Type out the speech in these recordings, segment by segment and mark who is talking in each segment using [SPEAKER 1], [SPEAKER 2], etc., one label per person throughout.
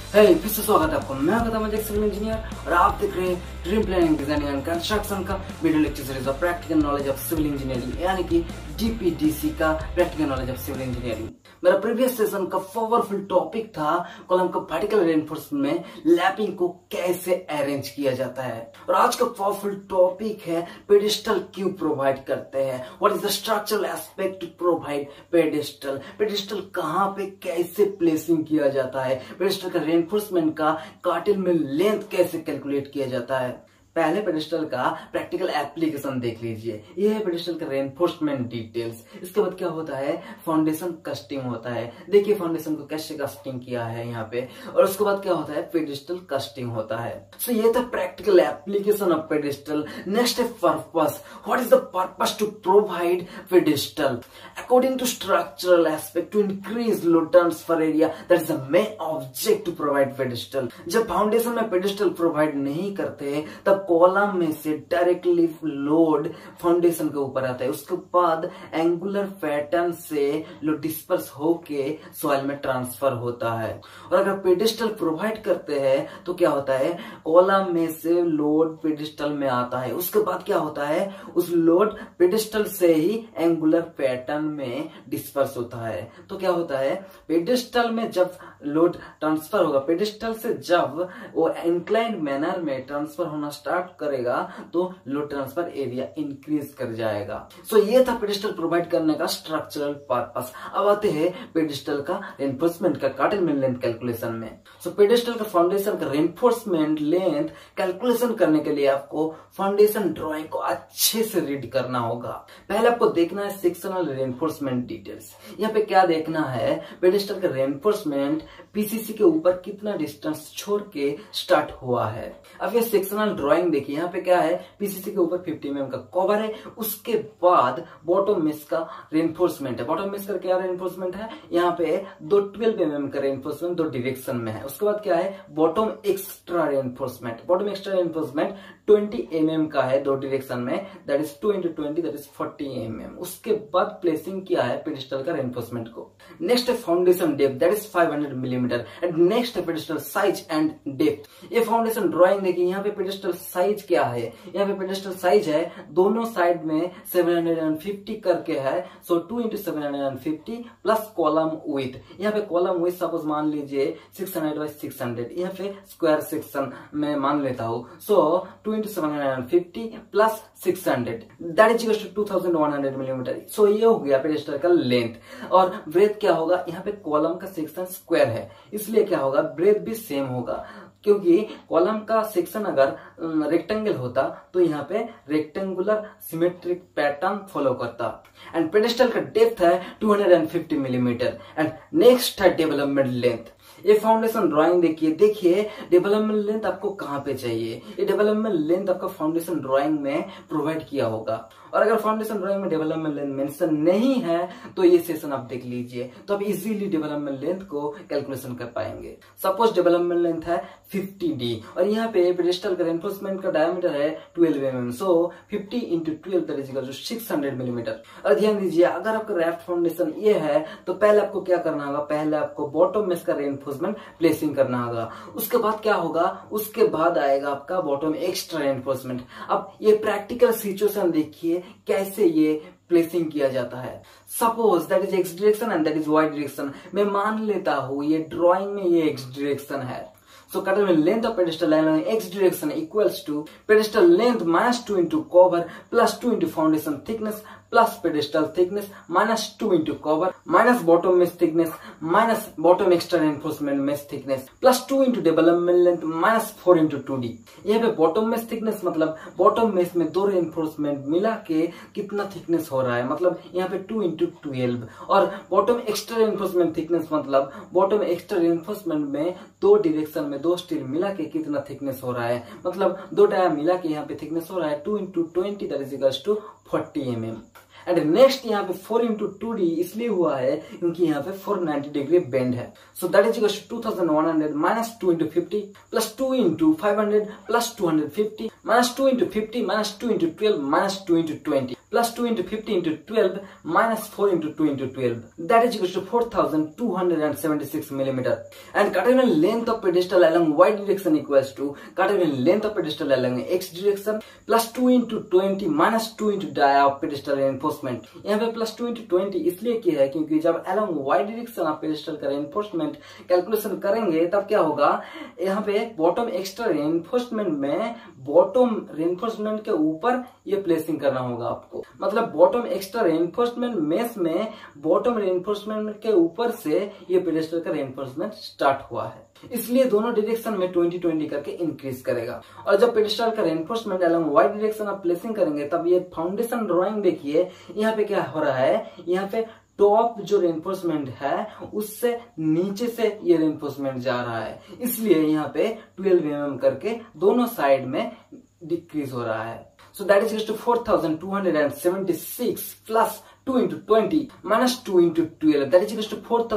[SPEAKER 1] फिर से स्वागत है आपको। मैं गौतम सिविल इंजीनियर और आप देख रहे हैं dream planning designing and construction का video lecture series of practical knowledge of civil engineering, यानी कि डीपीडीसी का practical knowledge of civil engineering. मेरा प्रीवियस सेशन का पावरफुल टॉपिक था कॉलम का वर्टिकल रेनफोर्समेंट में लैपिंग को कैसे अरेंज किया जाता है, और आज का पावरफुल टॉपिक है पेडिस्टल क्यों प्रोवाइड करते हैं, what is the structural aspect to provide pedestal, pedestal कहाँ पे कैसे प्लेसिंग किया जाता है, पेडिस्टल का रेनफोर्समेंट का कार्टिल में लेंथ कैसे कैलकुलेट किया जाता है। पहले पेडिस्टल का प्रैक्टिकल एप्लीकेशन देख लीजिए। ये है पेडिस्टल का रेनफोर्समेंट डिटेल्स। इसके बाद क्या होता है, फाउंडेशन कस्टिंग होता है। देखिए फाउंडेशन को कैसे कस्टिंग किया है यहाँ पे, और उसके बाद क्या होता है, पेडिस्टल कस्टिंग होता है। सो ये था practical application of pedestal. Next है purpose. What is the purpose to provide pedestal according to structural aspect to increase load transfer area, that is the main object to provide pedestal. जब foundation में pedestal provide नहीं करते तब column में से directly load foundation के ऊपर आता है, उसके बाद एंगुलर पैटर्न से लोड डिस्पर्स होके सॉइल में ट्रांसफर होता है। और अगर पेडिस्टल प्रोवाइड करते हैं तो क्या होता है, कॉलम में से लोड पेडिस्टल में आता है, उसके बाद क्या होता है, उस लोड पेडिस्टल से ही एंगुलर पैटर्न में डिस्पर्स होता है। तो क्या होता है, पेडिस्टल में जब लोड ट्रांसफर होगा, पेडिस्टल से जब वो इंक्लाइंड मैनर में ट्रांसफर होना स्टार्ट करेगा तो लोड ट्रांसफर एरिया इंक्रीज कर जाएगा। सो ये था पेडिस्टल प्रोवाइड करने का स्ट्रक्चरल पर्पस। अब आते हैं पेडिस्टल का रेनफोर्समेंट का कार्टिल में लेंथ कैलकुलेशन में। सो पेडिस्टल का फाउंडेशन का रेनफोर्समेंट लेंथ कैलकुलेशन करने के लिए आपको फाउंडेशन ड्राइंग को अच्छे से रीड करना होगा। पहले आपको देखना है सेक्शनल रेनफोर्समेंट डिटेल्स। यहाँ पे क्या देखना है, पेडिस्टल का रेनफोर्समेंट पीसीसी के ऊपर कितना डिस्टेंस छोड़ के स्टार्ट हुआ है। अब ये सेक्शनल ड्राइंग देखिए, यहाँ पे क्या है, पीसीसी के ऊपर 50 mm का कवर है, उसके बाद बॉटम मेश का रेनफोर्समेंट है। बॉटम मेश का क्या रेनफोर्समेंट है, यहाँ पे 12 mm का रेनफोर्समेंट दो डायरेक्शन में है। उसके बाद क्या है, bottom extra reinforcement. Bottom extra reinforcement 20 mm का है दो डायरेक्शन में, that is 2 × 20 that is 40 mm। उसके बाद प्लेसिंग किया है पेडिस्टल का रेनफोर्समेंट को। नेक्स्ट है foundation depth, that is 500 mm। And next है पेडिस्टल साइज एंड डेप्थ। ये फाउंडेशन ड्राइंग देखिए, यहाँ पे पेडिस्टल साइज क्या है, यहाँ पे पेडिस्टल साइज है दोनों साइड में 750 करके है। So 2 × 750 plus column with. यहाँ पे कॉलम विथ सपोज मान लीजिए 600 बाई 600, यहाँ पे स्क्वायर सेक्शन में मान लेता हूँ। सो 2 × 750 प्लस 600 that is equal to 2100 mm। So ये हो गया पेडिस्टल का लेंथ। और ब्रेथ क्या होगा, यहाँ पे कॉलम का सेक्शन स्क्वायर है, इसलिए क्या होगा, ब्रेथ भी सेम होगा, क्योंकि कॉलम का सेक्शन अगर रेक्टेंगल होता तो यहाँ पे रेक्टेंगुलर सिमेट्रिक पैटर्न फॉलो करता। एंड पेडिस्टल का डेप्थ है 250 mm। एंड नेक्स्ट है डेवलपमेंट लेंथ। ये फाउंडेशन ड्राइंग देखिए डेवलपमेंट लेंथ आपको कहाँ पे चाहिए, ये डेवलपमेंट लेंथ आपका फाउंडेशन ड्राइंग में प्रोवाइड किया होगा। और अगर फाउंडेशन ड्राइंग में डेवलपमेंट लेंथ मेंशन नहीं है तो ये सेशन आप देख लीजिए, तो आप इजीली डेवलपमेंट लेंथ को कैलकुलेशन कर पाएंगे। सपोज डेवलपमेंट लेंथ है 50D और यहाँ पे पेडिस्टल का रेनफोर्समेंट का डायमीटर है 12 mm। So 50 × 12 that is equal to 600 mm। और ध्यान दीजिए, अगर आपका रैफ्ट फाउंडेशन ये है तो पहले आपको क्या करना होगा, पहले आपको बॉटम मेश का रेनफोर्समेंट प्लेसिंग करना होगा। उसके बाद क्या होगा, उसके बाद आएगा आपका बॉटम एक्स्ट्रा रेनफोर्समेंट। अब ये प्रैक्टिकल सिचुएशन देखिए कैसे ये प्लेसिंग किया जाता है। Suppose that is X direction and that is Y direction. मैं मान लेता हूं ये ड्राइंग में ये एक्स डायरेक्शन है। So कार्टिल में length of pedestal along x direction equals to pedestal length minus 2 into cover plus 2 into foundation thickness plus pedestal thickness minus 2 into cover minus bottom mesh thickness minus bottom extra reinforcement mesh thickness plus 2 into development length minus 4 into 2D। यहाँ पे bottom mesh thickness मतलब bottom mesh में दो reinforcement मिला के कितना thickness हो रहा है, मतलब यहाँ पे 2 into 12। और bottom extra reinforcement thickness मतलब bottom extra reinforcement में दो डायरेक्शन में दो स्टील मिला के कितना थिकनेस हो रहा है, मतलब दो डाया मिला के यहाँ पे थिकनेस हो रहा है 2 × 20 that is equal to 40 mm। And next यहाँ पे 4x2d इसलिए हुआ है क्योंकि यहाँ पे 490 डिग्री बेंड है। So that is equal to 2100 minus 2 into 50 plus 2 into 500 plus 250 minus 2 into 50 minus 2 into 12 minus 2 into 20 plus 2 into 50 into 12 minus 4 into 2 into 12 that is equal to 4276 millimeter and cardinal length of pedestal along y direction equals to cardinal length of pedestal along x direction plus 2 into 20 minus 2 into dia of pedestal reinforcement। यहाँ पे plus 2 into 20 इसलिए किया है क्योंकि जब along y direction आप pedestal का reinforcement calculation करेंगे तब क्या होगा, यहाँ पे बॉटम एक्स्ट्रा रेनफोर्समेंट में बॉटम रेनफोर्समेंट के ऊपर ये प्लेसिंग करना होगा आपको। मतलब बॉटम एक्स्ट्रा रेनफोर्समेंट मेस में बॉटम रेनफोर्समेंट के ऊपर से ये पेडेस्टल का रेनफोर्समेंट स्टार्ट हुआ है, इसलिए दोनों डायरेक्शन में 20-20 करके इंक्रीज करेगा। और जब पेडेस्टल का रेनफोर्समेंट अलॉन्ग वाई डायरेक्शन आप प्लेसिंग करेंगे तब ये फाउंडेशन ड्राइंग देखिए, यहाँ पे क्या हो रहा है, यहाँ पे टॉप जो रेनफोर्समेंट है उससे नीचे से ये रेनफोर्समेंट जा रहा है, इसलिए यहाँ पे 12 mm करके दोनों साइड में डिक्रीज हो रहा है। So that is to 4276 plus 2 into 20 minus 2 into 12 that is equals to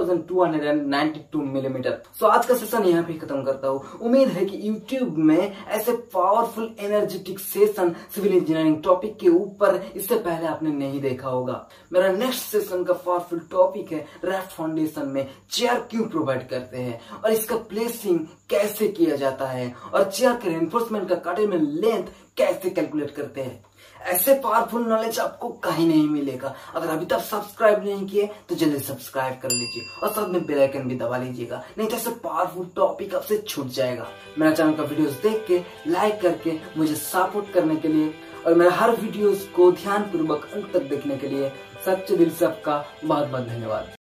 [SPEAKER 1] 4292 millimeter। So आज का सेशन यहाँ पे खत्म करता हूँ। उम्मीद है कि YouTube में ऐसे powerful energetic session civil engineering topic के ऊपर इससे पहले आपने नहीं देखा होगा। मेरा नेक्स्ट सेशन का पावरफुल टॉपिक है रैफ्ट फाउंडेशन में चेयर क्यों प्रोवाइड करते हैं और इसका प्लेसिंग कैसे किया जाता है और चेयर के रेनफोर्समेंट का कार्डिनल लेंथ कैसे कैलकुलेट करते हैं। ऐसे पावरफुल नॉलेज आपको कहीं नहीं मिलेगा। अगर अभी तक सब्सक्राइब नहीं किए तो जल्दी सब्सक्राइब कर लीजिए और साथ में बेल आइकन भी दबा लीजिएगा, नहीं तो ऐसे पावरफुल टॉपिक आपसे छूट जाएगा। मेरा चैनल का वीडियोस देख के लाइक करके मुझे सपोर्ट करने के लिए और मेरा हर वीडियोस को ध्यान पूर्वक अंत तक देखने के लिए सच्चे दिल से आपका बहुत बहुत धन्यवाद।